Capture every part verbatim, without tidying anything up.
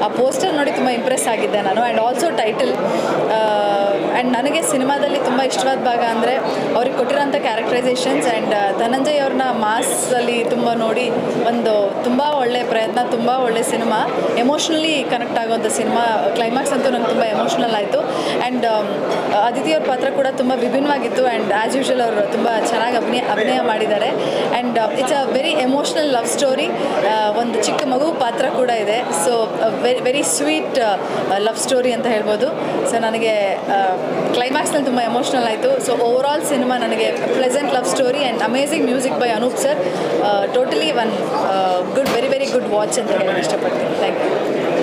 ಆ ಪೋಸ್ಟರ್ ನೋಡಿ ತುಂಬ ಇಂಪ್ರೆಸ್ ಆಗಿದ್ದೆ ನಾನು. ಆ್ಯಂಡ್ ಆಲ್ಸೋ ಟೈಟಲ್ ಆ್ಯಂಡ್ ನನಗೆ ಸಿನಿಮಾದಲ್ಲಿ ತುಂಬ ಇಷ್ಟವಾದ ಭಾಗ ಅಂದರೆ ಅವ್ರಿಗೆ ಕೊಟ್ಟಿರೋಂಥ ಕ್ಯಾರೆಕ್ಟರೈಸೇಷನ್ಸ್ ಆ್ಯಂಡ್ ಧನಂಜಯ್ ಅವ್ರನ್ನ ಮಾಸಲ್ಲಿ ತುಂಬ ನೋಡಿ ಒಂದು ತುಂಬ ಒಳ್ಳೆಯ ಪ್ರಯತ್ನ, ತುಂಬ ಒಳ್ಳೆ ಸಿನಿಮಾ, ಎಮೋಷ್ನಲಿ ಕನೆಕ್ಟ್ ಆಗೋವಂಥ ಸಿನಿಮಾ. ಕ್ಲೈಮ್ಯಾಕ್ಸ್ ಅಂತೂ ನಂಗೆ ತುಂಬ ಎಮೋಷ್ನಲ್ ಆಯಿತು. ಆ್ಯಂಡ್ ಅದಿತಿ ಅವ್ರ ಪಾತ್ರ ಕೂಡ ತುಂಬ ವಿಭಿನ್ನವಾಗಿತ್ತು. ಆ್ಯಂಡ್ ಆ್ಯಸ್ ಯೂಶುವಲ್ ಅವರು ತುಂಬ ಚೆನ್ನಾಗಿ ಅಭಿನಯ ಅಭಿನಯ ಮಾಡಿದ್ದಾರೆ. And it's a very emotional love story. ಒಂದು ಚಿಕ್ಕ ಮಗು ಪಾತ್ರ ಕೂಡ ಇದೆ. So very very sweet love story ಅಂತ ಹೇಳ್ಬೋದು. ಸೊ ನನಗೆ ಕ್ಲೈಮ್ಯಾಕ್ಸ್ನಲ್ಲಿ ತುಂಬ ಎಮೋಷ್ನಲ್ ಆಯಿತು. ಸೊ ಓವರ್ ಆಲ್ ಸಿನಿಮಾ ನನಗೆ pleasant love story and amazing music by Anoop sir. Totally one good very very good watch ಅಂತ ಹೇಳೋಕ್ಕೆ ಇಷ್ಟಪಡ್ತೀನಿ. Thank you.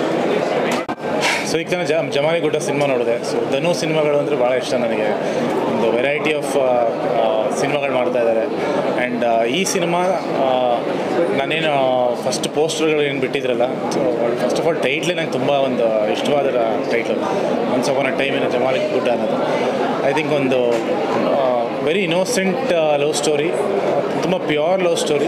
ಸೊ ಈಗ ತಾನೇ ಜ ಜಮಾಲಿಗುಡ್ಡ ಸಿನಿಮಾ ನೋಡಿದೆ. ಸೊ ಧನು ಸಿನಿಮಾಗಳು ಅಂದರೆ ಭಾಳ ಇಷ್ಟ ನನಗೆ. ಒಂದು ವೆರೈಟಿ ಆಫ್ ಸಿನಿಮಾಗಳು ಮಾಡ್ತಾಯಿದ್ದಾರೆ. ಆ್ಯಂಡ್ ಈ ಸಿನಿಮಾ ನಾನೇನು ಫಸ್ಟ್ ಪೋಸ್ಟರ್ಗಳು ಏನು ಬಿಟ್ಟಿದ್ರಲ್ಲ, ಸೊ ಫಸ್ಟ್ ಆಫ್ ಆಲ್ ಟೈಟ್ಲೇ ನಂಗೆ ತುಂಬ ಒಂದು ಇಷ್ಟವಾದ title, once upon a time in Jamaligudda ಅನ್ನೋದು. ಐ ಥಿಂಕ್ ಒಂದು ವೆರಿ ಇನ್ನೋಸೆಂಟ್ ಲವ್ ಸ್ಟೋರಿ, ತುಂಬ ಪ್ಯೂರ್ ಲವ್ ಸ್ಟೋರಿ.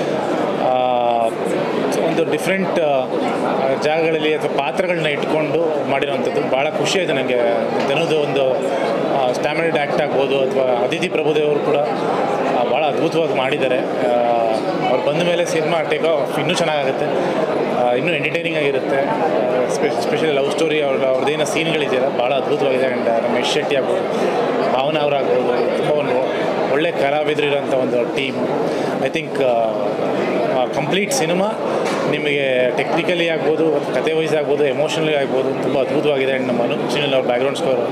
ಒಂದು ಡಿಫ್ರೆಂಟ್ ಜಾಗಗಳಲ್ಲಿ ಅಥವಾ ಪಾತ್ರಗಳನ್ನ ಇಟ್ಕೊಂಡು ಮಾಡಿರೋವಂಥದ್ದು ಭಾಳ ಖುಷಿ ಆಯಿತು ನನಗೆ. ಧನುದು ಒಂದು ಸ್ಟ್ಯಾಮಿನಡ್ ಆ್ಯಕ್ಟ್ ಆಗ್ಬೋದು, ಅಥವಾ ಅದಿತಿ ಪ್ರಭುದೇವರು ಕೂಡ ಭಾಳ ಅದ್ಭುತವಾಗಿ ಮಾಡಿದ್ದಾರೆ. ಅವ್ರು ಬಂದ ಮೇಲೆ ಸಿನಿಮಾ ಟೇಕ್ ಆಫ್ ಇನ್ನೂ ಚೆನ್ನಾಗಾಗುತ್ತೆ, ಇನ್ನೂ ಎಂಟರ್ಟೈನಿಂಗ್ ಆಗಿರುತ್ತೆ. ಸ್ಪೆ ಸ್ಪೆಷಲಿ ಲವ್ ಸ್ಟೋರಿ ಅವ್ರ ಅವ್ರದ್ದೇನೋ ಸೀನ್ಗಳಿದೆಯಲ್ಲ ಭಾಳ ಅದ್ಭುತವಾಗಿದೆ. ಆ್ಯಂಡ್ ರಮೇಶ್ ಶೆಟ್ಟಿ ಆಗ್ಬೋದು, ಭಾವನಾ ಅವರಾಗ್ಬೋದು, ತುಂಬ ಒಂದು ಒಳ್ಳೆ ಕಲಾವಿದರು ಇರೋಂಥ ಒಂದು team. I think complete cinema ನಿಮಗೆ ಟೆಕ್ನಿಕಲಿ ಆಗ್ಬೋದು, ಕತೆ ವೈಸ್ ಆಗ್ಬೋದು, ಎಮೋಷನಲಿ ಆಗ್ಬೋದು, ತುಂಬ ಅದ್ಭುತವಾಗಿದೆ. ಆ್ಯಂಡ್ ನಮ್ಮ ಅನೂಪ್ ಚಿನಿಲ್ ಅವ್ರ ಬ್ಯಾಕ್ಗ್ರೌಂಡ್ ಸ್ಕೋರು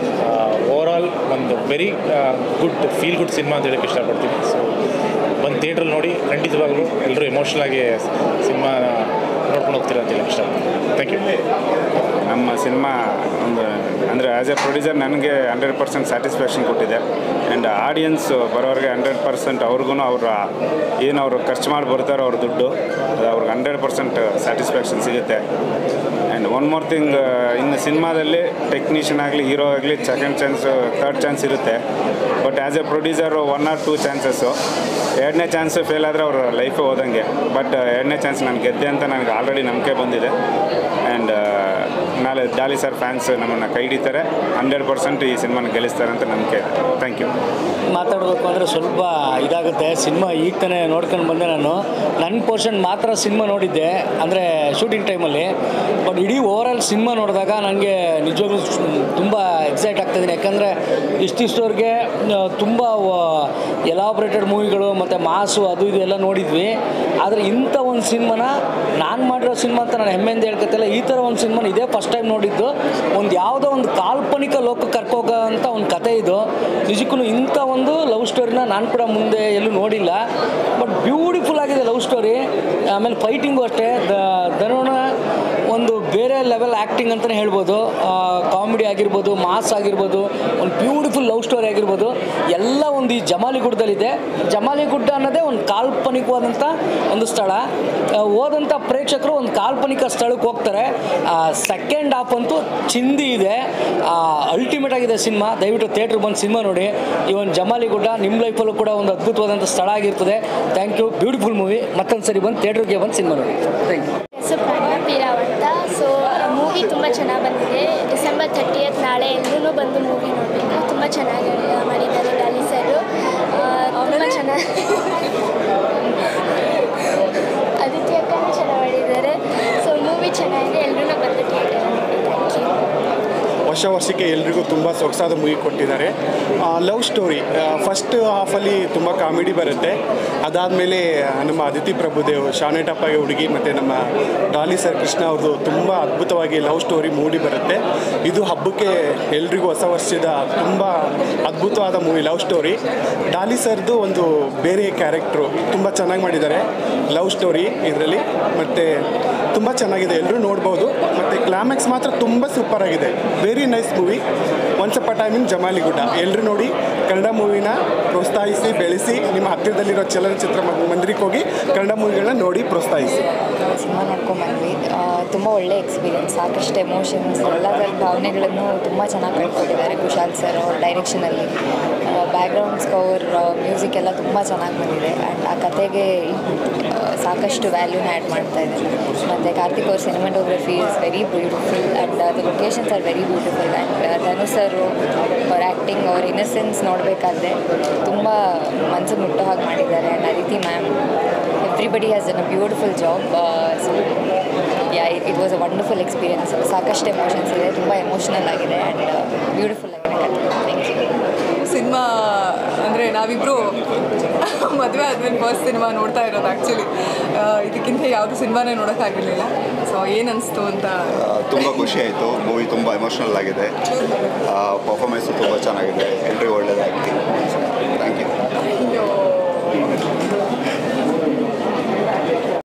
ಓವರ್ ಆಲ್ ಒಂದು very good feel good cinema ಅಂತ ಹೇಳೋಕ್ಕೆ ಇಷ್ಟಪಡ್ತೀನಿ. ಸೊ ಒಂದು ಥಿಯೇಟ್ರಲ್ಲಿ ನೋಡಿ ಖಂಡಿತವಾಗ್ಲೂ ಎಲ್ಲರೂ ಎಮೋಷ್ನಲ್ ಆಗಿ ಸಿನಿಮಾ ನೋಡ್ಕೊಂಡು ಹೋಗ್ತೀರಾ ಅಂತ ಹೇಳೋಕ್ಕೆ ಇಷ್ಟಪಡ್ತೀನಿ. Thank you. ನಮ್ಮ ಸಿನಿಮಾ ಒಂದು ಅಂದರೆ ಆ್ಯಸ್ ಎ ಪ್ರೊಡ್ಯೂಸರ್ ನನಗೆ ಹಂಡ್ರೆಡ್ ಪರ್ಸೆಂಟ್ ಸ್ಯಾಟಿಸ್ಫ್ಯಾಕ್ಷನ್ ಕೊಟ್ಟಿದೆ. ಆ್ಯಂಡ್ ಆಡಿಯನ್ಸ್ ಬರೋರಿಗೆ ಹಂಡ್ರೆಡ್ ಪರ್ಸೆಂಟ್ ಅವ್ರಿಗೂ ಅವ್ರ ಏನು ಅವರು ಖರ್ಚು ಮಾಡಿ ಬರ್ತಾರೋ ಅವ್ರ ದುಡ್ಡು ಅದು ಅವ್ರಿಗೆ ಹಂಡ್ರೆಡ್ ಪರ್ಸೆಂಟ್ ಸ್ಯಾಟಿಸ್ಫ್ಯಾಕ್ಷನ್ ಸಿಗುತ್ತೆ. ಆ್ಯಂಡ್ ಒನ್ ಮೋರ್ ಥಿಂಗ್, ಇನ್ನು ಸಿನಿಮಾದಲ್ಲಿ ಟೆಕ್ನಿಷಿಯನ್ ಆಗಲಿ, ಹೀರೋ ಆಗಲಿ ಸೆಕೆಂಡ್ ಚಾನ್ಸ್, ಥರ್ಡ್ ಚಾನ್ಸ್ ಇರುತ್ತೆ. But as a producer one or two chances. ಎರಡನೇ ಚಾನ್ಸು ಫೇಲ್ ಆದರೆ ಅವ್ರ ಲೈಫೇ ಹೋದಂಗೆ. ಬಟ್ ಎರಡನೇ ಚಾನ್ಸ್ ನಾನು ಗೆದ್ದೆ ಅಂತ ನನಗೆ ಆಲ್ರೆಡಿ ನಂಬಿಕೆ ಬಂದಿದೆ. ಆ್ಯಂಡ್ ನಾಳೆ ಡಾಲಿ ಸರ್ ಫ್ಯಾನ್ಸ್ ನಮ್ಮನ್ನು ಕೈ ಹಿಡಿತಾರೆ, ಹಂಡ್ರೆಡ್ ಪರ್ಸೆಂಟ್ ಈ ಸಿನಿಮಾನ ಗೆಲ್ಲಿಸ್ತಾರೆ ಅಂತ ನಂಬಿಕೆ. Thank you. ಮಾತಾಡಬೇಕು ಅಂದರೆ ಸ್ವಲ್ಪ ಇದಾಗುತ್ತೆ. ಸಿನಿಮಾ ಈಗ ತಾನೇ ನೋಡ್ಕೊಂಡು ಬಂದೆ ನಾನು. ನನ್ನ ಪೋರ್ಷನ್ ಮಾತ್ರ ಸಿನಿಮಾ ನೋಡಿದ್ದೆ, ಅಂದರೆ ಶೂಟಿಂಗ್ ಟೈಮಲ್ಲಿ. ಬಟ್ ಇಡೀ ಓವರಾಲ್ ಸಿನಿಮಾ ನೋಡಿದಾಗ ನನಗೆ ನಿಜವಾಗ್ಲೂ ತುಂಬ ಎಕ್ಸೈಟ್ ಆಗ್ತಾಯಿದ್ದೀನಿ. ಯಾಕಂದರೆ ಇಷ್ಟಿಷ್ಟವ್ರಿಗೆ ತುಂಬ ಎಲಾಬ್ರೇಟೆಡ್ ಮೂವಿಗಳು ಮತ್ತು ಮಾಸು ಅದು ಇದು ಎಲ್ಲ ನೋಡಿದ್ವಿ. ಆದರೆ ಇಂಥ ಒಂದು ಸಿನಿಮಾನ ನಾನು ಮಾಡಿರೋ ಸಿನಿಮಾ ಅಂತ ನಾನು ಹೆಮ್ಮೆಯಿಂದ ಹೇಳ್ಕೊತಿಲ್ಲ. ಈ ಥರ ಒಂದು ಸಿನಿಮಾನ ಇದೇ ಫಸ್ಟ್ ಟೈಮ್ ನೋಡಿದ್ದು. ಒಂದು ಯಾವುದೋ ಒಂದು ಕಾಲ್ಪನಿಕ ಲೋಕಕ್ಕೆ ಕರ್ಕೋಗೋ ಅಂತ ಒಂದು ಕತೆ ಇದು. ನಿಜಕ್ಕೂ ಇಂಥ ಒಂದು ಲವ್ ಸ್ಟೋರಿನ ನಾನು ಕೂಡ ಮುಂದೆ ಎಲ್ಲೂ ನೋಡಿಲ್ಲ. ಬಟ್ ಬ್ಯೂಟಿಫುಲ್ ಆಗಿದೆ ಲವ್ ಸ್ಟೋರಿ. ಆಮೇಲೆ ಫೈಟಿಂಗು ಅಷ್ಟೇ. ಧನುನ ಒಂದು ಬೇರೆ ಲೆವೆಲ್ ಆ್ಯಕ್ಟಿಂಗ್ ಅಂತಲೇ ಹೇಳ್ಬೋದು. ಕಾಮಿಡಿ ಆಗಿರ್ಬೋದು, ಮಾಸ್ ಆಗಿರ್ಬೋದು, ಒಂದು ಬ್ಯೂಟಿಫುಲ್ ಲವ್ ಸ್ಟೋರಿ ಆಗಿರ್ಬೋದು, ಎಲ್ಲ ಒಂದು ಈ ಜಮಾಲಿಗುಡ್ಡದಲ್ಲಿದೆ. ಜಮಾಲಿಗುಡ್ಡ ಅನ್ನೋದೇ ಒಂದು ಕಾಲ್ಪನಿಕವಾದಂಥ ಒಂದು ಸ್ಥಳ. ಹೋದಂಥ ಪ್ರೇಕ್ಷಕರು ಒಂದು ಕಾಲ್ಪನಿಕ ಸ್ಥಳಕ್ಕೆ ಹೋಗ್ತಾರೆ. ಸೆಕೆಂಡ್ ಹಾಫ್ ಅಂತೂ ಚಿಂದಿ ಇದೆ, ಅಲ್ಟಿಮೇಟ್ ಆಗಿದೆ ಸಿನಿಮಾ. ದಯವಿಟ್ಟು ಥಿಯೇಟ್ರಿಗೆ ಬಂದು ಸಿನಿಮಾ ನೋಡಿ. ಈ ಒಂದು ಜಮಾಲಿಗುಡ್ಡ ನಿಮ್ಮ ಲೈಫಲ್ಲೂ ಕೂಡ ಒಂದು ಅದ್ಭುತವಾದಂಥ ಸ್ಥಳ ಆಗಿರ್ತದೆ. Thank you. Beautiful movie. ಮತ್ತೊಂದು ಸರಿ ಬಂದು ಥಿಯೇಟ್ರಿಗೆ ಬಂದು ಸಿನಿಮಾ ನೋಡಿ. Thank you. ಅಂತ. ಸೊ ಮೂವಿ ತುಂಬ ಚೆನ್ನಾಗಿ ಬಂದಿದೆ. ಡಿಸೆಂಬರ್ ಥರ್ಟಿಯತ್ ನಾಳೆ ಎಲ್ಲರೂ ಬಂದು ಮೂವಿ ನೋಡಬೇಕು. ತುಂಬ ಚೆನ್ನಾಗಿ ಮಾಡಿದ್ದಾರೆ ಡಾಲಿ ಸರು. ತುಂಬ ಚೆನ್ನಾಗಿ ಅದಿತಿ ಅಕ್ಕನೂ ಚೆನ್ನಾಗಿ ಮಾಡಿದ್ದಾರೆ. ಸೊ ಮೂವಿ ಚೆನ್ನಾಗಿದೆ, ಎಲ್ಲರೂ ಬಂದು ಥಿಯೇಟರ್ ನೋಡಿ. Thank you. ವರ್ಷ ವರ್ಷಕ್ಕೆ ಎಲ್ರಿಗೂ ತುಂಬ ಸೊಗಸಾದ ಮೂವಿ ಕೊಟ್ಟಿದ್ದಾರೆ. ಲವ್ ಸ್ಟೋರಿ ಫಸ್ಟ್ ಹಾಫಲ್ಲಿ ತುಂಬ ಕಾಮಿಡಿ ಬರುತ್ತೆ. ಅದಾದಮೇಲೆ ನಮ್ಮ ಅದಿತಿ ಪ್ರಭುದೇವ್, ಶಾನೇಟಪ್ಪಗೆ ಹುಡುಗಿ ಮತ್ತು ನಮ್ಮ ಡಾಲಿ ಸರ್ ಕೃಷ್ಣ ಅವ್ರದ್ದು ತುಂಬ ಅದ್ಭುತವಾಗಿ ಲವ್ ಸ್ಟೋರಿ ಮೂಡಿ ಬರುತ್ತೆ. ಇದು ಹಬ್ಬಕ್ಕೆ ಎಲ್ರಿಗೂ ಹೊಸ ವರ್ಷದ ತುಂಬ ಅದ್ಭುತವಾದ ಮೂವಿ ಲವ್ ಸ್ಟೋರಿ. ಡಾಲಿ ಸರ್ದು ಒಂದು ಬೇರೆ ಕ್ಯಾರೆಕ್ಟ್ರು ತುಂಬ ಚೆನ್ನಾಗಿ ಮಾಡಿದ್ದಾರೆ ಲವ್ ಸ್ಟೋರಿ ಇದರಲ್ಲಿ. ಮತ್ತು ತುಂಬ ಚೆನ್ನಾಗಿದೆ, ಎಲ್ಲರೂ ನೋಡ್ಬೋದು. ಮತ್ತು ಕ್ಲೈಮ್ಯಾಕ್ಸ್ ಮಾತ್ರ ತುಂಬ ಸೂಪರ್ ಆಗಿದೆ. Very nice movie. Once up a time in Jamaligudda ಎಲ್ಲರೂ ನೋಡಿ. ಕನ್ನಡ ಮೂವಿನ ಪ್ರೋತ್ಸಾಹಿಸಿ ಬೆಳೆಸಿ. ನಿಮ್ಮ ಹತ್ತಿರದಲ್ಲಿರೋ ಚಲನಚಿತ್ರ ಮಂದಿರಕ್ಕೆ ಹೋಗಿ ಕನ್ನಡ ಮೂವಿಗಳನ್ನ ನೋಡಿ ಪ್ರೋತ್ಸಾಹಿಸಿ. ಸಿನಿಮಾ ನೋಡ್ಕೊಂಡ್ಬಂದ್ವಿ. ತುಂಬ ಒಳ್ಳೆ ಎಕ್ಸ್ಪೀರಿಯನ್ಸ್. ಸಾಕಷ್ಟು ಎಮೋಷನ್ಸ್, ಎಲ್ಲದರ ಭಾವನೆಗಳನ್ನು ತುಂಬ ಚೆನ್ನಾಗಿ ಕಳ್ಕೊಂಡಿದ್ದಾರೆ ಕುಶಾಲ್ ಸರ್ ಅವ್ರ ಡೈರೆಕ್ಷನಲ್ಲಿ. ಬ್ಯಾಕ್ಗ್ರೌಂಡ್ ಸ್ಕೋರ್, ಮ್ಯೂಸಿಕ್ ಎಲ್ಲ ತುಂಬ ಚೆನ್ನಾಗಿ ಬಂದಿದೆ. ಆ್ಯಂಡ್ ಆ ಕತೆಗೆ ಸಾಕಷ್ಟು ವ್ಯಾಲ್ಯೂನ ಆ್ಯಡ್ ಮಾಡ್ತಾ ಇದ್ದಾರೆ. ಮತ್ತು ಆಗಿದೆ. ಕಾರ್ತಿಕ್ ಅವ್ರ cinematography is very beautiful and the locations are very beautiful and Dhanu sir ಅವ್ರ ಆ್ಯಕ್ಟಿಂಗ್ ಅವ್ರ ಇನ್ನಸೆನ್ಸ್ ನೋಡಬೇಕಾದ್ರೆ ತುಂಬ ಮನಸ್ಸಿಗೆ ಮುಟ್ಟೋ ಹಾಗೆ ಮಾಡಿದ್ದಾರೆ. And Aditi ma'am everybody has done a beautiful job. So yeah it was a wonderful experience. ಸಾಕಷ್ಟು ಎಮೋಷನ್ಸ್ ಇದೆ, ತುಂಬ ಎಮೋಷ್ನಲ್ ಆಗಿದೆ ಆ್ಯಂಡ್ ಬ್ಯೂಟಿಫುಲ್ ಆಗಿದೆ ಕಥೆ. Thank you. ಸಿನಿಮಾ ಅಂದರೆ ನಾವಿಬ್ಬರು ಮದುವೆ ಆದಮೇಲೆ ಫಸ್ಟ್ ಸಿನಿಮಾ ನೋಡ್ತಾ ಇರೋದು. ಆ್ಯಕ್ಚುಲಿ ಇದಕ್ಕಿಂತ ಯಾವುದು ಸಿನಿಮಾನೇ ನೋಡೋಕ್ಕಾಗಿರಲಿಲ್ಲ. ಸೊ ಏನು ಅನಿಸ್ತು ಅಂತ ತುಂಬ ಖುಷಿ ಆಯಿತು. ಮೂವಿ ತುಂಬ ಎಮೋಷ್ನಲ್ ಆಗಿದೆ, ಪರ್ಫಾರ್ಮೆನ್ಸು ತುಂಬ ಚೆನ್ನಾಗಿದೆ, ಎಲ್ರಿಗೂ ಒಳ್ಳೆಯದಾಗಿದೆ. Thank you.